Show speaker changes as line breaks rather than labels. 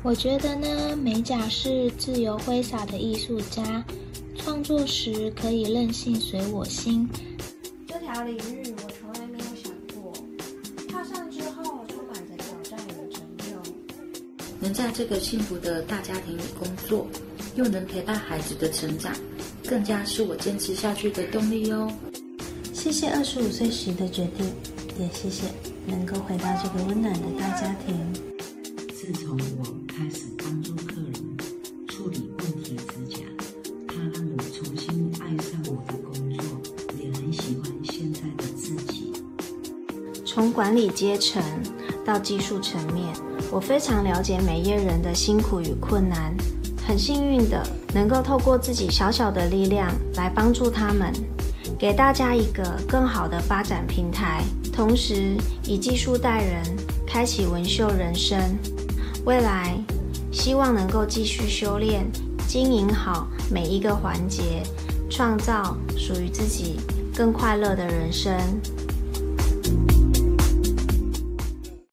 我觉得呢，美甲是自由挥洒的艺术家，创作时可以任性随我心。
这条领域我从来没有想过，踏上之后充满着挑战与成就。
能在这个幸福的大家庭里工作，又能陪伴孩子的成长，更加是我坚持下去的动力哦。
谢谢25岁时的决定，也谢谢能够回到这个温暖的大家庭。
自从我开始帮助客人处理问题指甲，它让我重新爱上我的工作，也很喜欢现在的自己。
从管理阶层到技术层面，我非常了解美业人的辛苦与困难，很幸运的能够透过自己小小的力量来帮助他们，给大家一个更好的发展平台，同时以技术带人，开启纹绣人生。未来希望能够继续修炼，经营好每一个环节，创造属于自己更快乐的人生。